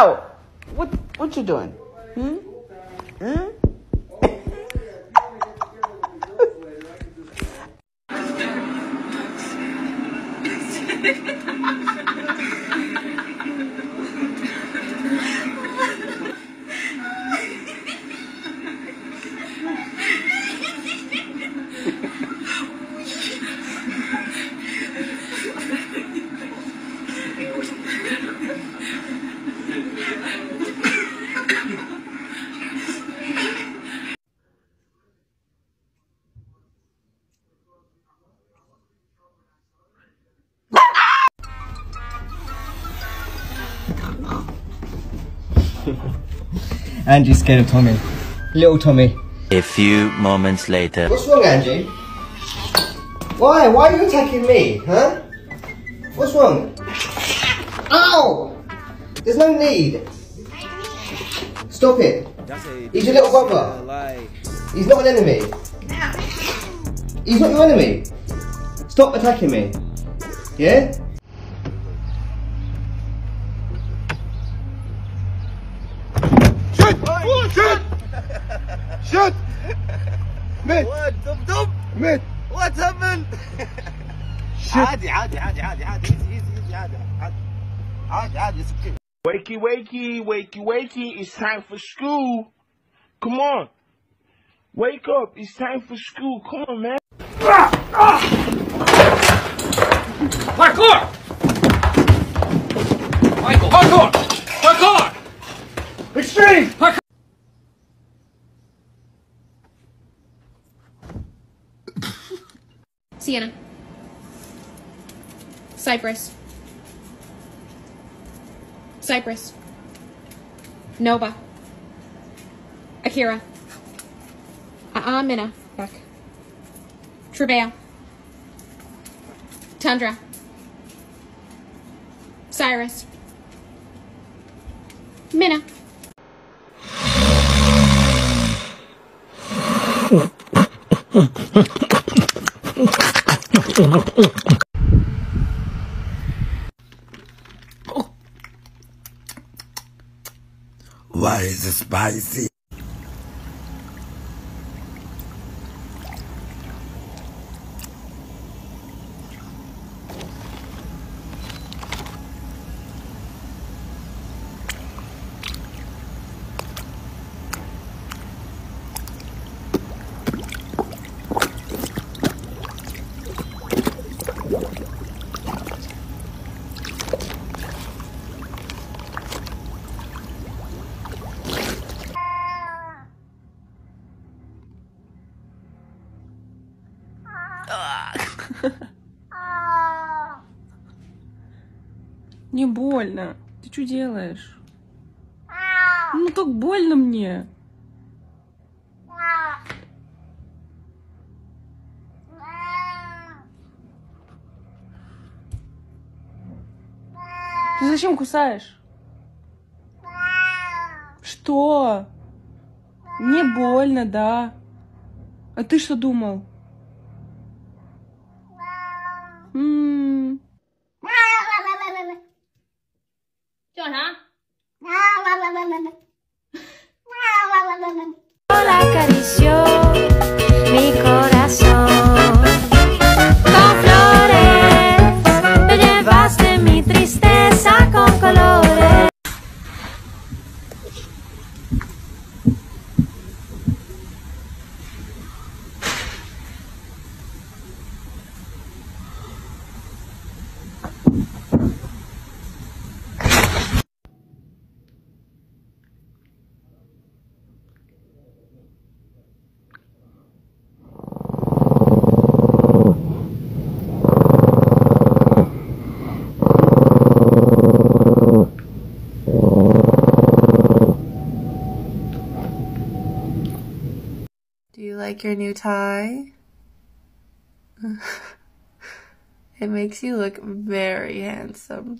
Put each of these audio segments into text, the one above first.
out. What you doing? Hmm? Hmm? Angie's scared of Tommy. Little Tommy. A few moments later. What's wrong, Angie? Why? Why are you attacking me, huh? What's wrong? Ow! There's no need. Stop it. He's your little brother. He's not an enemy. He's not your enemy. Stop attacking me. Yeah? Shoot! مات What? دب مات What happened? عادي عادي عادي عادي عادي easy عادي عادي it's okay. Wakey, wakey, wakey, wakey, it's time for school. Come on. Wake up, it's time for school. Come on, man. Parkour! Michael, parkour! Parkour! Extreme! Parkour! Sienna. Cypress. Cypress. Nova. Akira. Minna. Fuck. Travail. Tundra. Cyrus. Minna. Why is it spicy? Не больно. Ты что делаешь? Ну так больно мне. Ты зачем кусаешь? Что? Мне больно, да. А ты что думал? Acarició mi corazón con flores, me llevaste mi tristeza con colores. Do you like your new tie? It makes you look very handsome.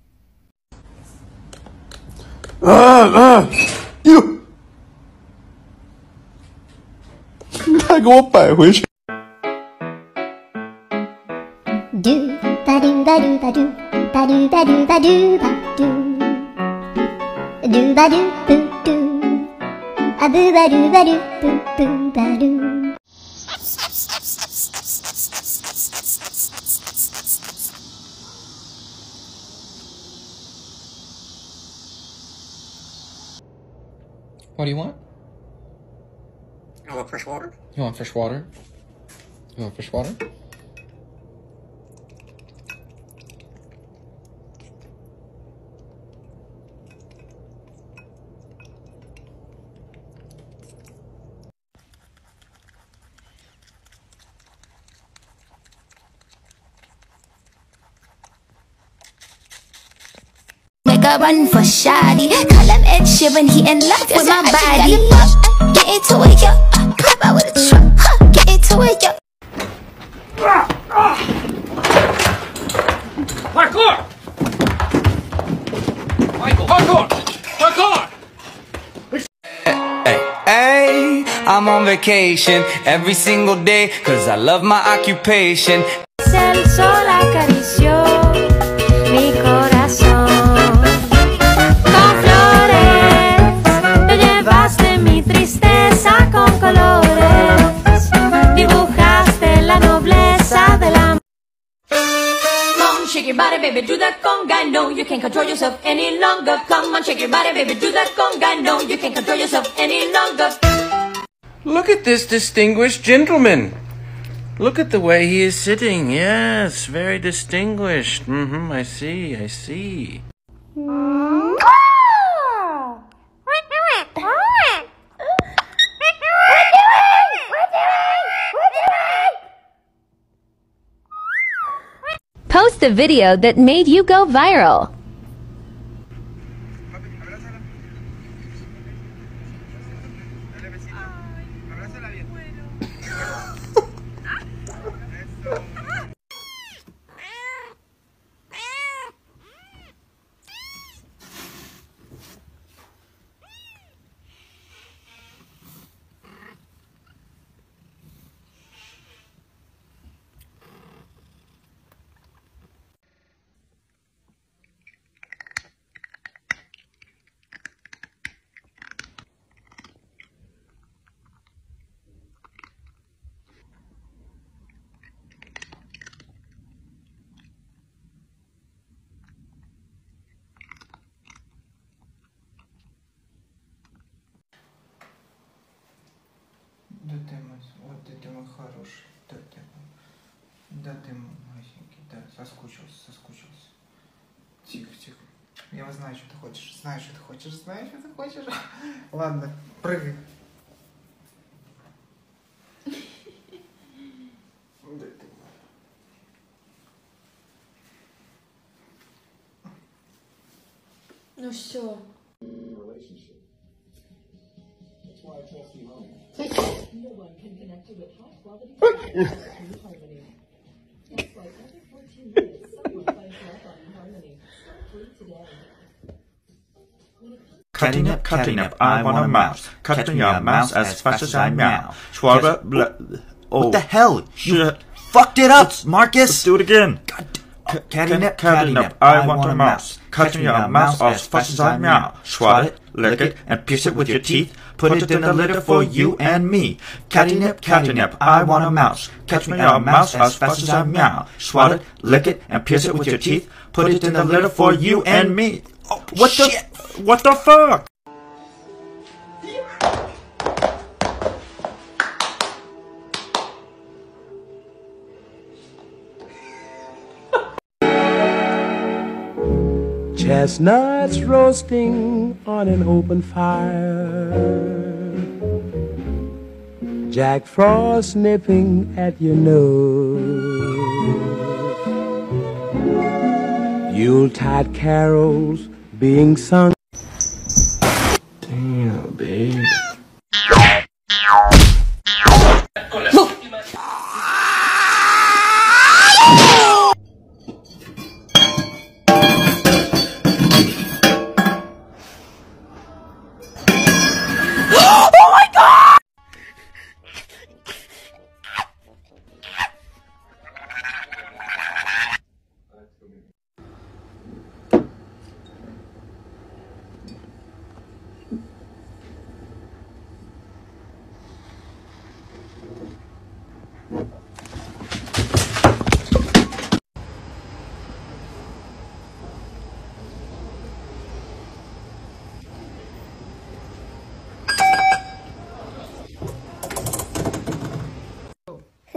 You 你快给我摆回去。 Do ba do ba do ba do ba do ba do ba do ba do. do ba do boo doo. A boo ba do ba do boo boo ba doo. What do you want? I want fresh water. You want fresh water? You want fresh water? Make a run for shoddy. Call him Ed Sheeran, he in love with my body. Get into it, yo. Pop out with a truck. Get into it, yo. Parkour! Michael, parkour! Parkour! Hey, I'm on vacation every single day, cause I love my occupation. El sol acarició mi corazón. Con flores te llevaste mi tristeza con colores. Dibujaste la nobleza del amor. Come on, shake your body, baby, do that conga. No, you can't control yourself any longer. Come on, shake your body, baby, do that conga. No, you can't control yourself any longer. Look at this distinguished gentleman. Look at the way he is sitting. Yes, very distinguished. I see, I see. Post a video that made you go viral. Да ты мой, вот ты мой хороший, да ты махенький, да, соскучился. Тихо. Я знаю, что ты хочешь, знаешь, что ты хочешь. Ладно, прыгай. Да ты мой. Ну все. Catnip, I want a mouse. Cutting your mouse as fast as I meow. What the hell? You fucked it up, Marcus! Let's do it again. Catnip, I want a mouse. Cutting your mouse as fast as I meow. Swat it, lick it, and pierce it with your teeth. Put it in a litter for you and me. Catnip, I want a mouse. Catch me a mouse as fast as I meow. Swat it, lick it, and pierce it with your teeth. Put it in a litter for you and me. Oh, what the fuck? Chestnuts roasting on an open fire, Jack Frost nipping at your nose, Yuletide carols being sung. Damn, babe.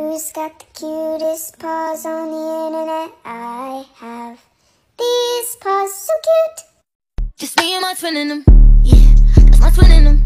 Who's got the cutest paws on the internet? I have these paws, so cute. Just me and my twin in them. Yeah, that's my twin in them.